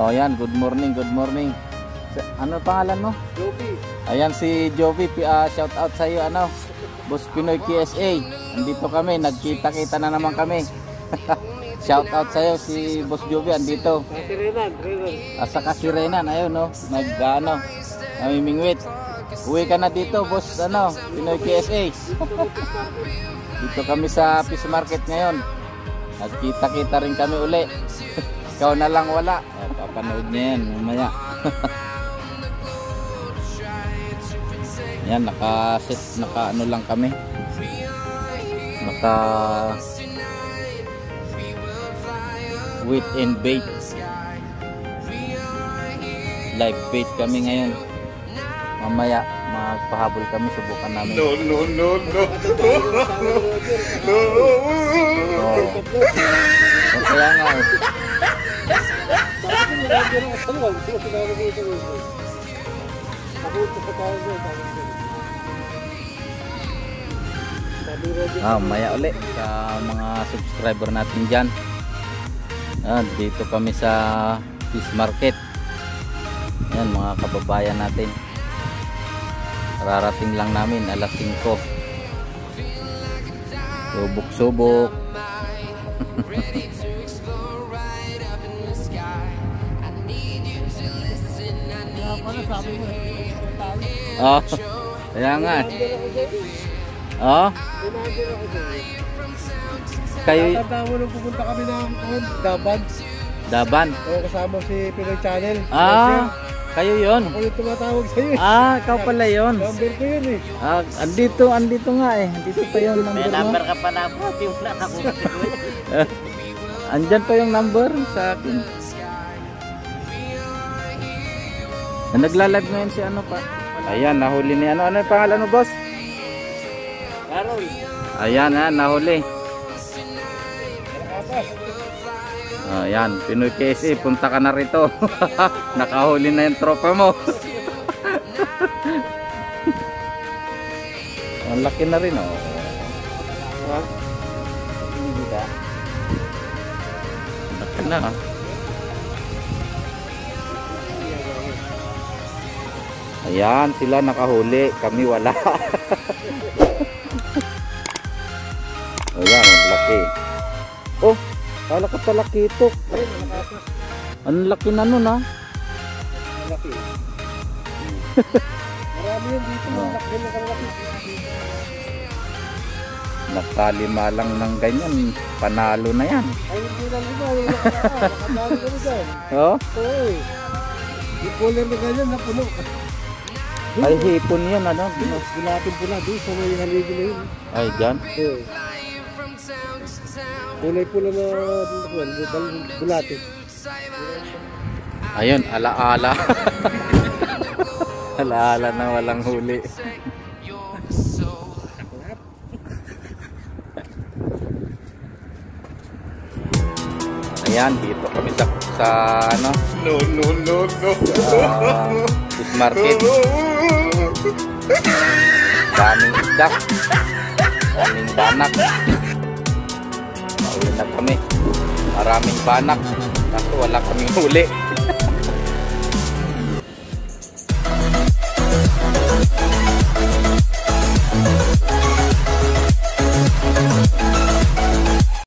Oh, yan. Good morning, good morning. Ano pangalan mo? Joby. Ayan si Joby. Shout out sa iyo, ano? Boss Pinoy KSA. Andito kami, nagkita-kita na naman kami. Shout out sa iyo si Boss Joby, andito. Si Renan, Saka si Renan, ayun no. Namimingwit. Uwi ka na dito, Boss Pinoy KSA. Dito kami sa Fish Market ngayon. Nagkita-kita rin kami uli. Ikaw na lang wala. Papanood niya yan mamaya. Yan, naka ano lang kami. Naka wait and bait. Live bait kami ngayon. Mamaya magpahabol kami, subukan namin. No. Kaya nga eh. Maya uli sa mga subscriber natin dyan. Dito kami sa Fish Market. Yan, mga kababayan natin. Rarating lang namin alas 5. Subok-subok. Oh, kaya nga. Oh. Kayo tanda mo nung pupunta kami ng Daban. Daban. Kasama si Pinoy Channel. Kayo yon. Ako yung tumatawag sa'yo. Ikaw pala yon. Number ko yun eh. Andito nga eh. Andito pa yung number mo. May number ka pa na po. Wala na ko. Andyan pa yung number sa akin. Nagla-live ngayon si ano pa. Ayan, nahuli ni ano. Ano yung pangalan mo, boss? Carol. Ayan, nahuli. Ayan, Pinoy KSA, punta ka na rito. Nakahuli na yung tropa mo. Ang laki na rin, oh. Laki na, ah. Ayan, sila nakahuli, kami wala. Ayan, ang laki. Oh, kala ka pala kitok. Ang laki na nun, ha? Malaki. Marami yun dito, malaki na kalaki. Nakalima lang ng ganyan, panalo na yan. Ay, hindi na lima, nakadali ka na dyan. Oh? Oo eh. Yung cooler na ganyan, napuno. Ay, hipon yun, ano? Gulatin pula, doon sa may haligi na yun. Ay, dyan? Oo. Kulay pula na gulatin. Ayun, ala-ala. Ala-ala na walang huli. Ayan, dito kami sa ano? No. Fish Market. Daming isda. Daming banak. Mauli na kami. Maraming banak. Kaso wala kaming huli.